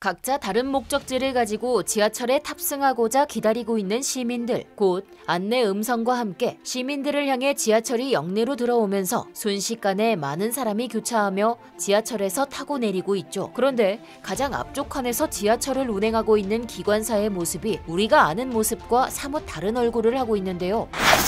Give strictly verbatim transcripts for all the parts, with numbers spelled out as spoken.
각자 다른 목적지를 가지고 지하철에 탑승하고자 기다리고 있는 시민들. 곧 안내 음성과 함께 시민들을 향해 지하철이 역내로 들어오면서 순식간에 많은 사람이 교차하며 지하철에서 타고 내리고 있죠. 그런데 가장 앞쪽 칸에서 지하철을 운행하고 있는 기관사의 모습이 우리가 아는 모습과 사뭇 다른 얼굴을 하고 있는데요.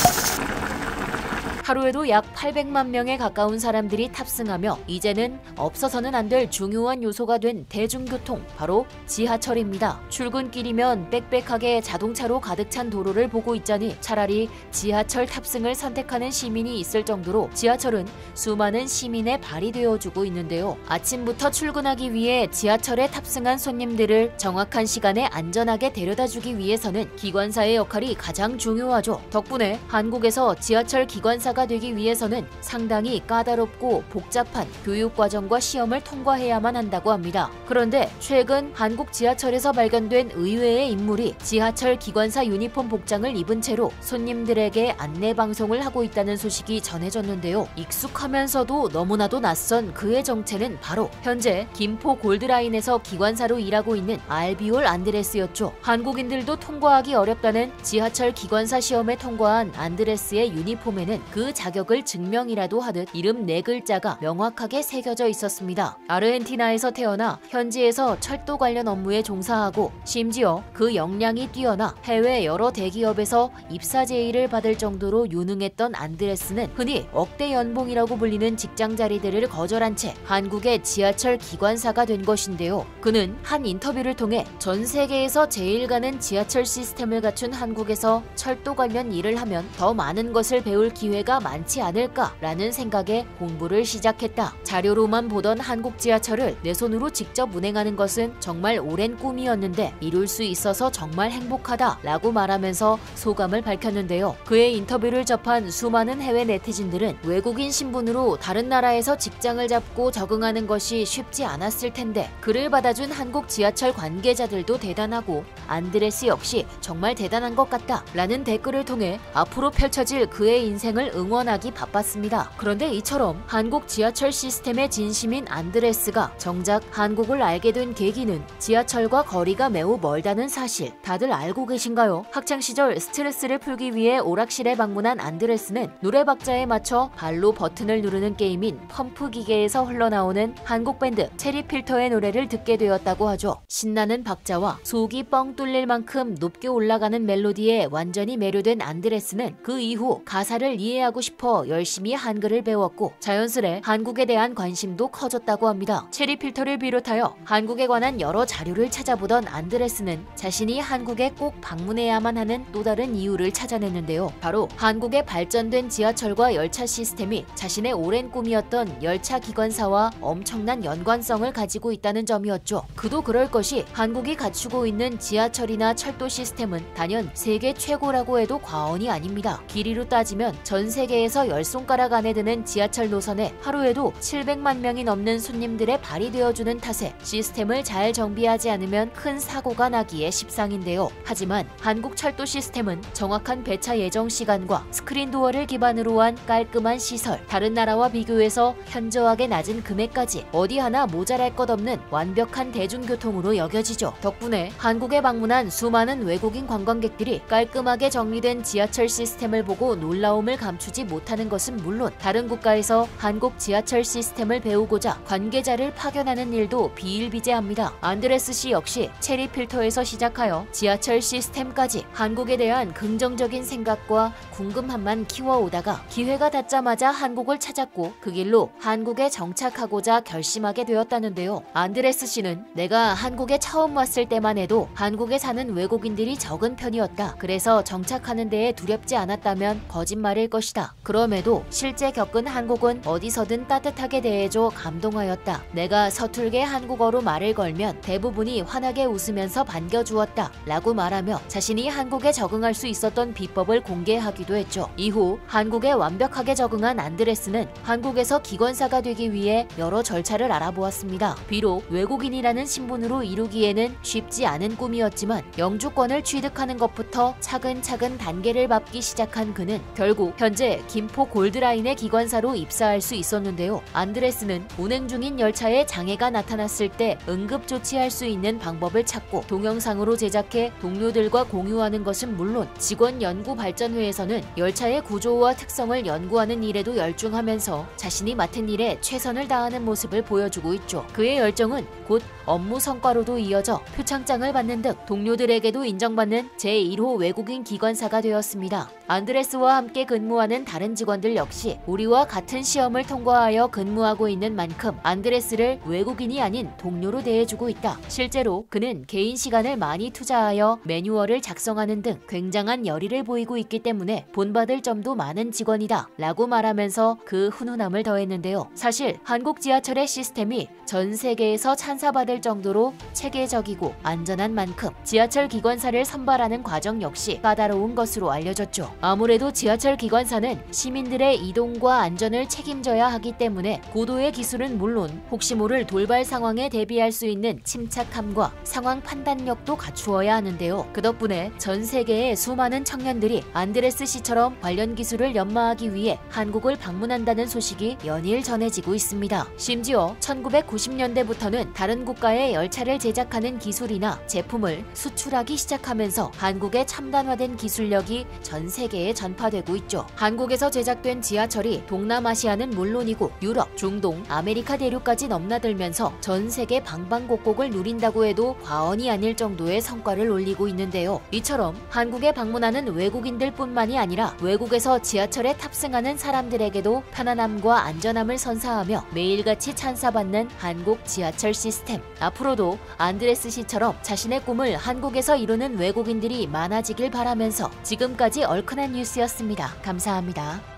하루에도 약 팔백만 명에 가까운 사람들이 탑승하며 이제는 없어서는 안 될 중요한 요소가 된 대중교통, 바로 지하철입니다. 출근길이면 빽빽하게 자동차로 가득 찬 도로를 보고 있자니 차라리 지하철 탑승을 선택하는 시민이 있을 정도로 지하철은 수많은 시민의 발이 되어주고 있는데요. 아침부터 출근하기 위해 지하철에 탑승한 손님들을 정확한 시간에 안전하게 데려다주기 위해서는 기관사의 역할이 가장 중요하죠. 덕분에 한국에서 지하철 기관사가 되기 위해서는 상당히 까다롭고 복잡한 교육과정과 시험을 통과해야만 한다고 합니다. 그런데 최근 한국 지하철에서 발견된 의외의 인물이 지하철 기관사 유니폼 복장을 입은 채로 손님들에게 안내방송을 하고 있다는 소식이 전해졌는데요. 익숙하면서도 너무나도 낯선 그의 정체는 바로 현재 김포 골드라인에서 기관사로 일하고 있는 알비올 안드레스였죠. 한국인들도 통과하기 어렵다는 지하철 기관사 시험에 통과한 안드레스의 유니폼에는 그 자격을 증명이라도 하듯 이름 네 글자가 명확하게 새겨져 있었습니다. 아르헨티나에서 태어나 현지에서 철도 관련 업무에 종사하고 심지어 그 역량이 뛰어나 해외 여러 대기업에서 입사 제의를 받을 정도로 유능했던 안드레스는 흔히 억대 연봉이라고 불리는 직장 자리들을 거절한 채 한국의 지하철 기관사가 된 것인데요. 그는 한 인터뷰를 통해 전 세계에서 제일 가는 지하철 시스템을 갖춘 한국에서 철도 관련 일을 하면 더 많은 것을 배울 기회가 많지 않을까라는 생각에 공부를 시작했다. 자료로만 보던 한국 지하철을 내 손으로 직접 운행하는 것은 정말 오랜 꿈이었는데 이룰 수 있어서 정말 행복하다 라고 말하면서 소감을 밝혔는데요. 그의 인터뷰를 접한 수많은 해외 네티즌들은 외국인 신분으로 다른 나라에서 직장을 잡고 적응하는 것이 쉽지 않았을 텐데 그를 받아준 한국 지하철 관계자들도 대단하고 안드레스 역시 정말 대단한 것 같다 라는 댓글을 통해 앞으로 펼쳐질 그의 인생을 응원하기 바빴습니다. 그런데 이처럼 한국 지하철 시스템의 진심인 안드레스가 정작 한국을 알게 된 계기는 지하철과 거리가 매우 멀다는 사실 다들 알고 계신가요? 학창시절 스트레스를 풀기 위해 오락실에 방문한 안드레스는 노래 박자에 맞춰 발로 버튼을 누르는 게임인 펌프 기계에서 흘러나오는 한국 밴드 체리필터의 노래를 듣게 되었다고 하죠. 신나는 박자와 속이 뻥 뚫릴 만큼 높게 올라가는 멜로디에 완전히 매료된 안드레스는 그 이후 가사를 이해하고 싶어 열심히 한글을 배웠고 자연스레 한국에 대한 관심도 커졌다고 합니다. 체리필터를 비롯하여 한국에 관한 여러 자료를 찾아보던 안드레스는 자신이 한국에 꼭 방문해야만 하는 또 다른 이유를 찾아냈는데요. 바로 한국의 발전된 지하철과 열차 시스템이 자신의 오랜 꿈이었던 열차 기관사와 엄청난 연관성을 가지고 있다는 점이었죠. 그도 그럴 것이 한국이 갖추고 있는 지하철이나 철도 시스템은 단연 세계 최고라고 해도 과언이 아닙니다. 길이로 따지면 전 세계에서 열 손가락 안에 드는 지하철 노선에 하루에도 칠백만 명이 넘는 손님들의 발이 되어주는 탓에 시스템을 잘 정비하지 않으면 큰 사고가 나기에 십상인데요. 하지만 한국 철도 시스템은 정확한 배차 예정 시간과 스크린 도어를 기반으로 한 깔끔한 시설, 다른 나라와 비교해서 현저하게 낮은 금액까지 어디 하나 모자랄 것 없는 완벽한 대중교통으로 여겨지죠. 덕분에 한국에 방문한 수많은 외국인 관광객들이 깔끔하게 정리된 지하철 시스템을 보고 놀라움을 감추지 못하는 것은 물론 다른 국가에서 한국 지하철 시스템을 배우고자 관계자를 파견하는 일도 비일비재합니다. 안드레스 씨 역시 체리필터에서 시작하여 지하철 시스템까지 한국에 대한 긍정적인 생각과 궁금함만 키워오다가 기회가 닿자마자 한국을 찾았고 그 길로 한국에 정착하고자 결심하게 되었다는데요. 안드레스 씨는 내가 한국에 처음 왔을 때만 해도 한국에 사는 외국인들이 적은 편이었다. 그래서 정착하는 데에 두렵지 않았다면 거짓말일 것이다. 그럼에도 실제 겪은 한국은 어디서든 따뜻하게 대해줘 감동하였다. 내가 서툴게 한국어로 말을 걸면 대부분이 환하게 웃으면서 반겨주었다 라고 말하며 자신이 한국에 적응할 수 있었던 비법을 공개하기도 했죠. 이후 한국에 완벽하게 적응한 안드레스는 한국에서 기관사가 되기 위해 여러 절차를 알아보았습니다. 비록 외국인이라는 신분으로 이루기에는 쉽지 않은 꿈이었지만 영주권을 취득하는 것부터 차근차근 단계를 밟기 시작한 그는 결국 현재 어제 김포 골드라인의 기관사로 입사할 수 있었는데요. 안드레스는 운행 중인 열차에 장애가 나타났을 때 응급 조치할 수 있는 방법을 찾고 동영상으로 제작해 동료들과 공유하는 것은 물론 직원 연구 발전회에서는 열차의 구조와 특성을 연구하는 일에도 열중하면서 자신이 맡은 일에 최선을 다하는 모습을 보여주고 있죠. 그의 열정은 곧 업무 성과로도 이어져 표창장을 받는 등 동료들에게도 인정받는 제일 호 외국인 기관사가 되었습니다. 안드레스와 함께 근무하는 다른 직원들 역시 우리와 같은 시험을 통과하여 근무하고 있는 만큼 안드레스를 외국인이 아닌 동료로 대해주고 있다. 실제로 그는 개인 시간을 많이 투자하여 매뉴얼을 작성하는 등 굉장한 열의를 보이고 있기 때문에 본받을 점도 많은 직원이다 라고 말하면서 그 훈훈함을 더했는데요. 사실 한국 지하철의 시스템이 전 세계에서 찬사받을 정도로 체계적이고 안전한 만큼 지하철 기관사를 선발하는 과정 역시 까다로운 것으로 알려졌죠. 아무래도 지하철 기관사는 시민들의 이동과 안전을 책임져야 하기 때문에 고도의 기술은 물론 혹시 모를 돌발 상황에 대비할 수 있는 침착함과 상황 판단력도 갖추어야 하는데요. 그 덕분에 전 세계의 수많은 청년들이 안드레스 씨처럼 관련 기술을 연마하기 위해 한국을 방문한다는 소식이 연일 전해지고 있습니다. 심지어 천구백구십 년대부터는 다른 국가의 열차를 제작하는 기술이나 제품을 수출하기 시작하면서 한국의 첨단화된 기술력이 전 세계에 전파되고 있죠. 한국에서 제작된 지하철이 동남아시아는 물론이고 유럽, 중동, 아메리카 대륙까지 넘나들면서 전 세계 방방곡곡을 누린다고 해도 과언이 아닐 정도의 성과를 올리고 있는데요. 이처럼 한국에 방문하는 외국인들뿐만이 아니라 외국에서 지하철에 탑승하는 사람들에게도 편안함과 안전함을 선사하며 매일같이 찬사받는 한국 지하철 시스템. 앞으로도 안드레스 씨처럼 자신의 꿈을 한국에서 이루는 외국인들이 많아지길 바라면서 지금까지 얼큰한 뉴스였습니다. 감사합니다.